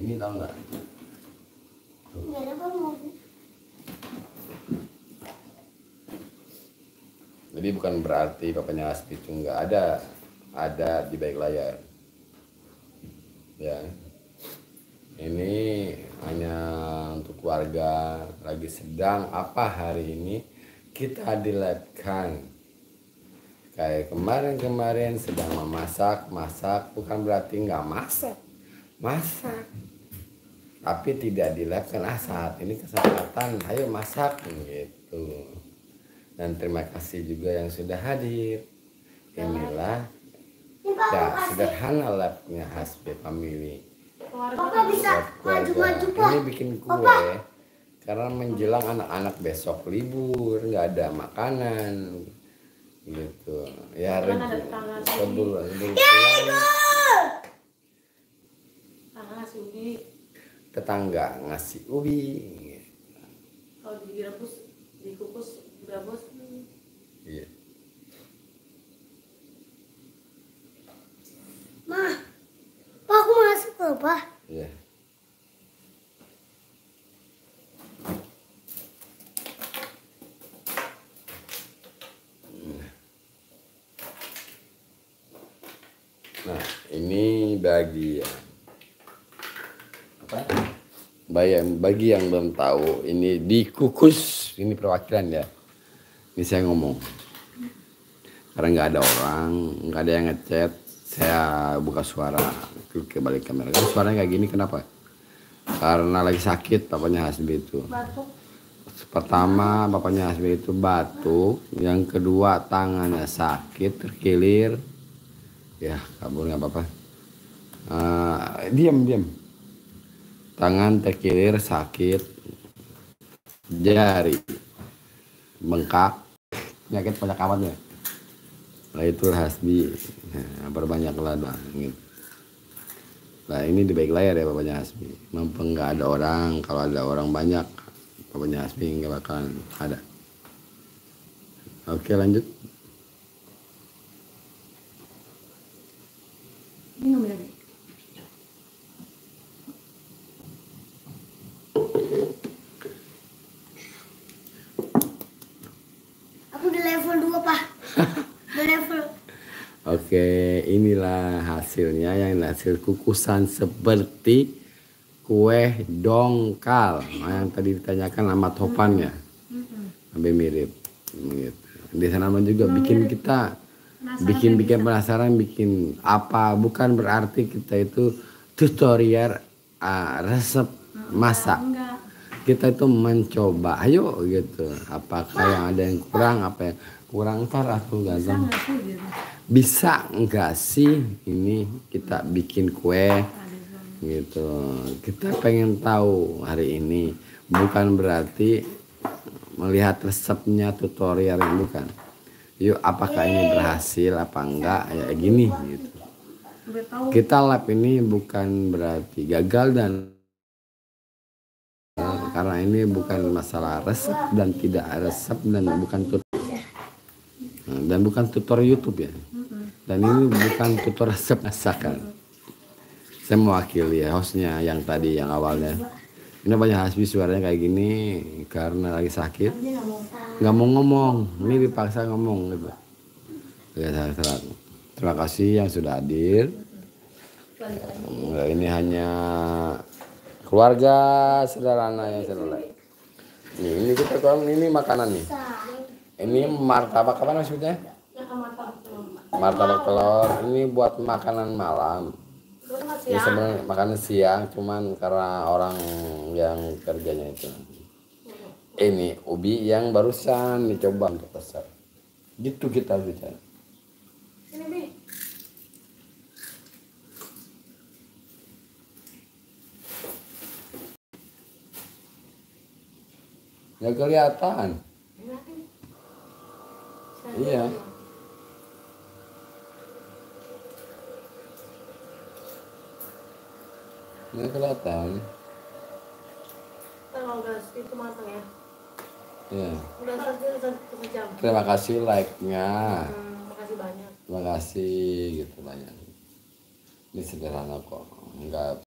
Ini tahu nggak? Jadi bukan berarti papanya Hasbi itu nggak ada di balik layar. Ya, ini hanya untuk keluarga lagi sedang apa hari ini kita di-live-kan. Kayak kemarin sedang masak bukan berarti nggak masak, tapi tidak di-live-kan. Saat ini kesempatan, ayo masak gitu. Dan terima kasih juga yang sudah hadir. Inilah ya sederhana live-nya Hasbi Family. Papa bisa maju-maju, Pak. Ini bikin kue karena menjelang anak-anak besok libur, nggak ada makanan gitu ya. Sebelum tetangga ngasih ubi gitu. Kalau direbus dikukus gabus. Iya. Pak, aku masuk loh, Pak. Iya. Nah, ini bagi yang belum tahu, ini dikukus, ini perwakilan ya. Ini saya ngomong. Karena nggak ada orang, nggak ada yang ngechat, saya buka suara ke balik kamera. Kan suaranya kayak gini kenapa? Karena lagi sakit papanya Hasbi itu. Batuk. Pertama bapaknya Hasbi itu batuk, yang kedua tangannya sakit terkilir. Ya kabur nggak apa-apa. Diam. Tangan terkilir sakit, jari bengkak, penyakit kawannya. Nah itu Hasbi, perbanyaklah doa gitu. Nah ini di balik layar ya bapaknya Hasbi. Mumpung nggak ada orang, kalau ada orang banyak, bapaknya Hasbi nggak bakalan ada. Oke lanjut. Minum lagi. Aku di level 2, Pak. Di level. Oke, inilah hasilnya, yang hasil kukusan seperti kue dongkal. Nah, yang tadi ditanyakan nama topannya, lebih mirip. Gitu. Di sana juga bikin kita, bikin penasaran, bikin apa? Bukan berarti kita itu tutorial resep masak. Kita itu mencoba, ayo gitu. Apakah yang ada yang kurang, apa yang kurang, ntar aku ganteng. Bisa enggak sih ini kita bikin kue gitu. Kita pengen tahu hari ini, bukan berarti melihat resepnya tutorial, yang bukan. Yuk apakah ini berhasil apa enggak ya gini gitu. Kita lab ini bukan berarti gagal, dan karena ini bukan masalah resep dan tidak resep, dan bukan tutorial YouTube ya. Dan ini bukan tutorial resep masakan. Saya mewakili ya hostnya yang tadi, yang awalnya. Ini banyak Hasbi suaranya kayak gini karena lagi sakit, nggak mau ngomong. Ini dipaksa ngomong gitu. Ya, terima kasih yang sudah hadir. Ini hanya keluarga sederhana yang sederhana. Ini kita ini makanan nih. Ini martabak apa maksudnya? Martabak telur. Ini buat makanan malam. Ini sebenarnya makanan siang, cuman karena orang yang kerjanya itu. Ini ubi yang barusan dicoba untuk pesan. Gitu kita bicara. Nggak kelihatan. Iya. Nggak kelihatan. Kalau udah itu matang ya. Iya. Udah sejam. Terima kasih like-nya. Makasih banyak. Terima kasih gitu banyak. Ini sederhana kok. Enggak